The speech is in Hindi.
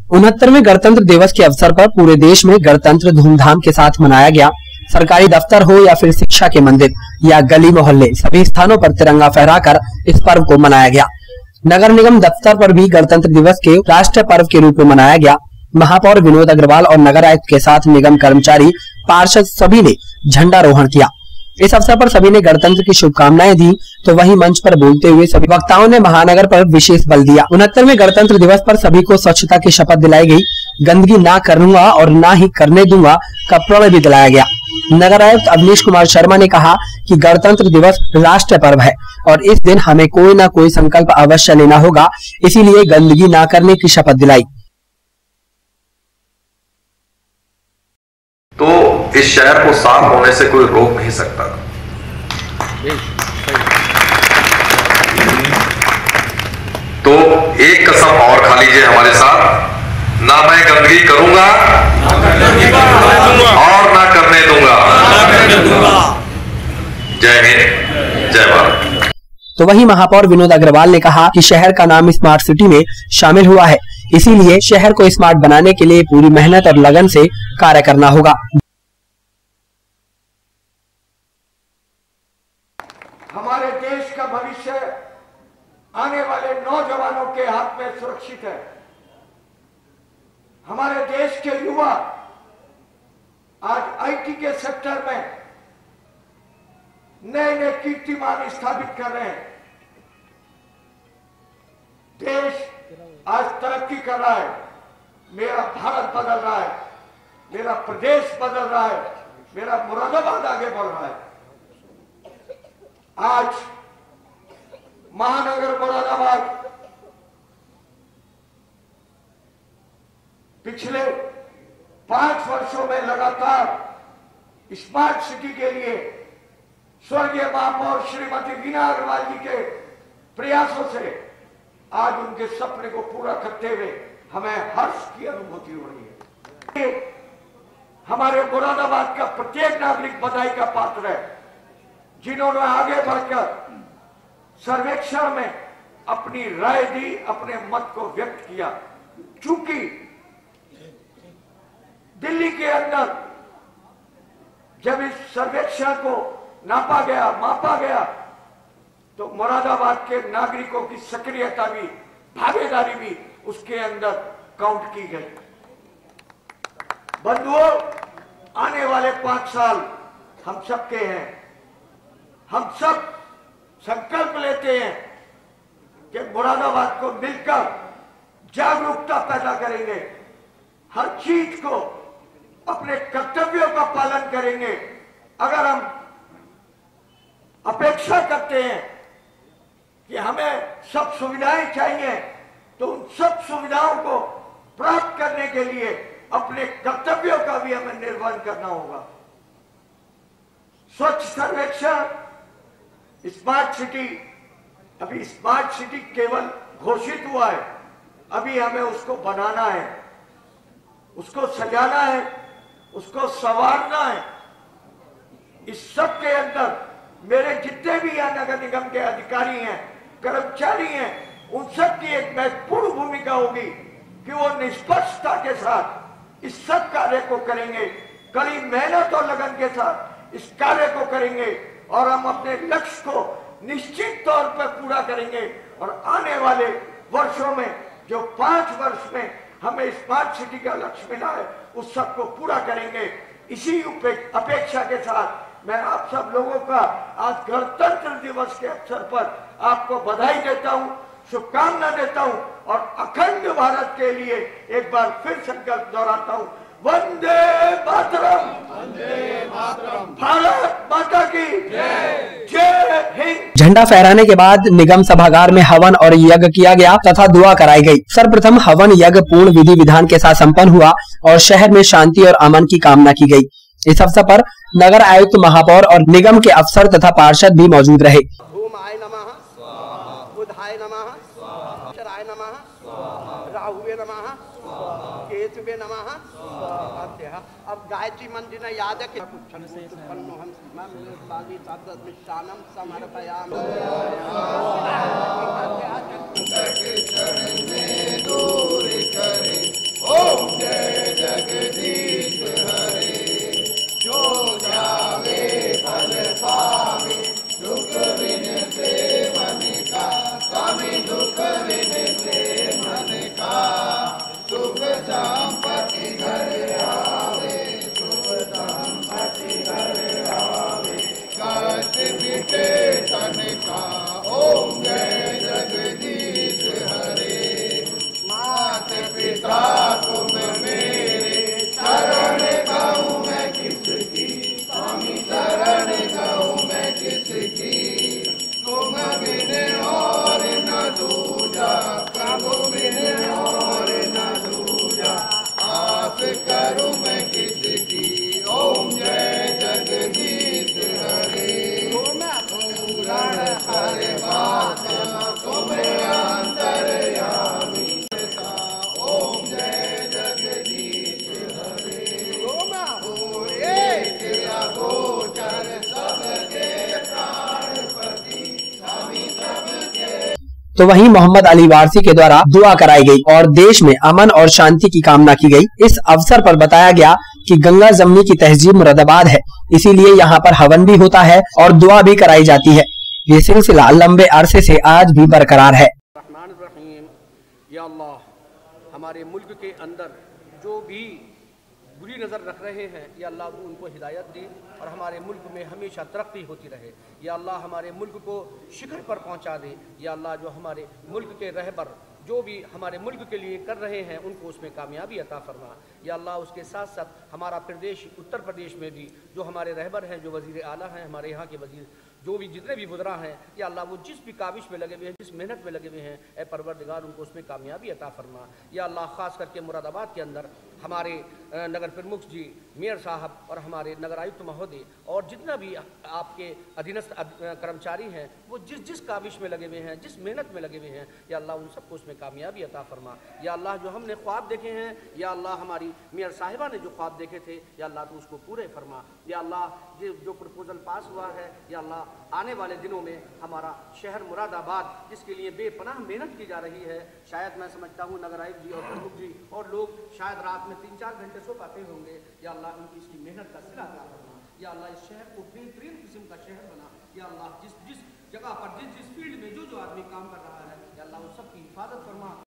69वें गणतंत्र दिवस के अवसर पर पूरे देश में गणतंत्र धूमधाम के साथ मनाया गया। सरकारी दफ्तर हो या फिर शिक्षा के मंदिर या गली मोहल्ले, सभी स्थानों पर तिरंगा फहराकर इस पर्व को मनाया गया। नगर निगम दफ्तर पर भी गणतंत्र दिवस के राष्ट्रीय पर्व के रूप में मनाया गया। महापौर विनोद अग्रवाल और नगर आयुक्त के साथ निगम कर्मचारी, पार्षद सभी ने झंडारोहण किया। इस अवसर पर सभी ने गणतंत्र की शुभकामनाएं दी, तो वहीं मंच पर बोलते हुए सभी वक्ताओं ने महानगर पर विशेष बल दिया। 69वें गणतंत्र दिवस पर सभी को स्वच्छता की शपथ दिलाई गई। गंदगी ना करूंगा और ना ही करने दूंगा का प्रण भी दिलाया गया। नगर आयुक्त अवनीश कुमार शर्मा ने कहा कि गणतंत्र दिवस राष्ट्रीय पर्व है और इस दिन हमें कोई ना कोई संकल्प अवश्य लेना होगा, इसीलिए गंदगी ना करने की शपथ दिलाई। तो इस शहर को साफ होने से कोई रोक नहीं सकता। तो एक कसम और खा लीजिए हमारे साथ, ना मैं गंदगी करूंगा और ना करने दूंगा। जय हिंद, जय भारत। तो वहीं महापौर विनोद अग्रवाल ने कहा कि शहर का नाम स्मार्ट सिटी में शामिल हुआ है, इसीलिए शहर को स्मार्ट बनाने के लिए पूरी मेहनत और लगन से कार्य करना होगा। हमारे देश का भविष्य आने वाले नौजवानों के हाथ में सुरक्षित है। हमारे देश के युवा आज आईटी के सेक्टर में नए नए कीर्तिमान स्थापित कर रहे हैं। देश आज तरक्की कर रहा है। मेरा भारत बदल रहा है, मेरा प्रदेश बदल रहा है, मेरा मुरादाबाद आगे बढ़ रहा है। आज महानगर मुरादाबाद पिछले 5 वर्षों में लगातार स्मार्ट सिटी के लिए स्वर्गीय महापौर श्रीमती वीना अग्रवाल जी के प्रयासों से आज उनके सपने को पूरा करते हुए हमें हर्ष की अनुभूति हो रही है। हमारे मुरादाबाद का प्रत्येक नागरिक बधाई का पात्र है, जिन्होंने आगे बढ़कर सर्वेक्षण में अपनी राय दी, अपने मत को व्यक्त किया। चूंकि दिल्ली के अंदर जब इस सर्वेक्षण को नापा गया, मापा गया, तो मुरादाबाद के नागरिकों की सक्रियता भी, भागीदारी भी उसके अंदर काउंट की गई। बंधुओं, आने वाले 5 साल हम सबके हैं। हम सब संकल्प लेते हैं कि मुरादाबाद को मिलकर जागरूकता पैदा करेंगे, हर चीज को, अपने कर्तव्यों का पालन करेंगे। अगर हम अपेक्षा करते हैं कि हमें सब सुविधाएं चाहिए, तो उन सब सुविधाओं को प्राप्त करने के लिए अपने कर्तव्यों का भी हमें निर्वहन करना होगा। स्वच्छ सर्वेक्षण, स्मार्ट सिटी, अभी स्मार्ट सिटी केवल घोषित हुआ है, अभी हमें उसको बनाना है, उसको सजाना है, उसको संवारना है। इस सब के अंदर मेरे जितने भी यहाँ नगर निगम के अधिकारी हैं, कर्मचारी हैं, उन सब की एक महत्वपूर्ण भूमिका होगी कि वो निष्पक्षता के साथ इस सब कार्य को करेंगे, कड़ी मेहनत और लगन के साथ इस कार्य को करेंगे और हम अपने लक्ष्य को निश्चित तौर पर पूरा करेंगे। और आने वाले वर्षों में जो 5 वर्ष में हमें स्मार्ट सिटी का लक्ष्य मिला है, उस सब को पूरा करेंगे। इसी अपेक्षा के साथ मैं आप सब लोगों का आज गणतंत्र दिवस के अवसर पर आपको बधाई देता हूं, शुभकामना देता हूं और अखंड भारत के लिए एक बार फिर संकल्प दोहराता हूं, वंदे मातरम, भारत माता की जय, जय हिंद। झंडा फहराने के बाद निगम सभागार में हवन और यज्ञ किया गया तथा दुआ कराई गई। सर्वप्रथम हवन यज्ञ पूर्ण विधि विधान के साथ संपन्न हुआ और शहर में शांति और अमन की कामना की गई। इस अवसर पर नगर आयुक्त, महापौर और निगम के अफसर तथा पार्षद भी मौजूद रहे। धूमाय नमः, बुधाय नमः, शराय नमः, राहुवे नमः, केतुवे नमः। अब गायत्री मंत्र ने याद है कि समर्पयामि। तो वहीं मोहम्मद अली वारसी के द्वारा दुआ कराई गई और देश में अमन और शांति की कामना की गई। इस अवसर पर बताया गया कि गंगा जमनी की तहजीब मुरादाबाद है, इसीलिए यहाँ पर हवन भी होता है और दुआ भी कराई जाती है। ये सिलसिला लंबे अरसे से आज भी बरकरार है। या अल्लाह, हमारे मुल्क के अंदर जो भी बुरी नज़र रख रहे हैं, या अल्लाह तू उनको हिदायत दे और हमारे मुल्क में हमेशा तरक्की होती रहे। या अल्लाह हमारे मुल्क को शिखर पर पहुंचा दे। या अल्लाह जो हमारे मुल्क के रहबर जो भी हमारे मुल्क के लिए कर रहे हैं उनको उसमें कामयाबी अता फरमा। या अल्लाह उसके साथ साथ हमारा प्रदेश उत्तर प्रदेश में भी जो हमारे रहबर हैं, जो वज़ीर आला हैं, हमारे यहाँ के वज़ीर जो भी जितने भी वज़रा हैं, या अल्लाह वो जिस भी काविश में लगे हुए हैं, जिस मेहनत में लगे हुए हैं, ए परवरदिगार उनको उसमें कामयाबी अता फरमा। या अल्लाह ख़ास करके मुरादाबाद के अंदर हमारे नगर प्रमुख जी, मेयर साहब और हमारे नगर आयुक्त महोदय और जितना भी आपके अधीनस्थ कर्मचारी हैं, वो जिस जिस काविश में लगे हुए हैं, जिस मेहनत में लगे हुए हैं, या अल्लाह उन सबको उसमें कामयाबी अता फरमा। या अल्लाह जो हमने ख्वाब देखे हैं, या अल्लाह हमारी मेयर साहिबा ने जो ख्वाब देखे थे, या अल्लाह तो उसको पूरे फरमा। या अल्लाह जो प्रपोजल पास हुआ है, या अल्लाह आने वाले दिनों में हमारा शहर मुरादाबाद जिसके लिए बेपनाह मेहनत की जा रही है, शायद मैं समझता हूँ नगर आयुक्त जी और प्रमुख जी और लोग शायद रात में 3-4 घंटे सो पाते होंगे। या अल्लाह उनकी इसकी मेहनत का सिला अता फरमा। या अल्लाह इस शहर को बेहतरीन किस्म का शहर बना। या अल्लाह जिस जिस जगह पर जिस जिस फील्ड में जो जो आदमी काम कर रहा है, या अल्लाह उन सब की हिफाजत फरमा।